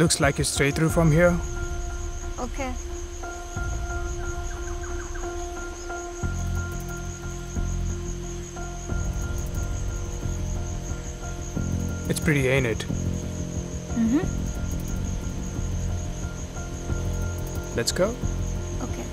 Looks like it's straight through from here. Okay. It's pretty, ain't it? Mm-hmm. Let's go. Okay.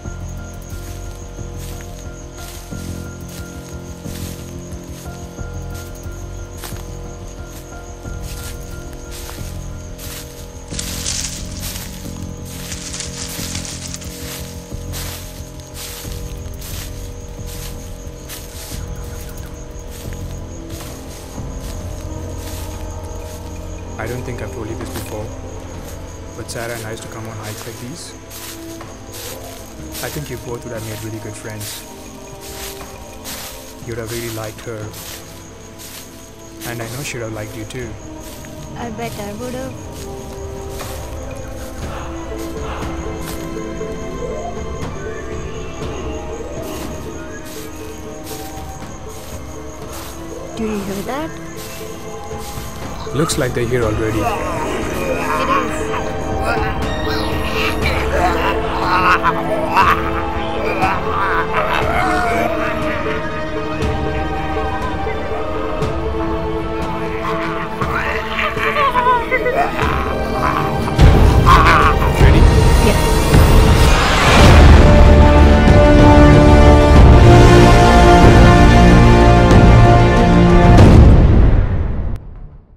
I don't think I've told you this before, but Sarah and I used to come on hikes like these. I think you both would have made really good friends. You'd have really liked her. And I know she'd have liked you too. I bet I would have. Do you hear that? Looks like they're here already. It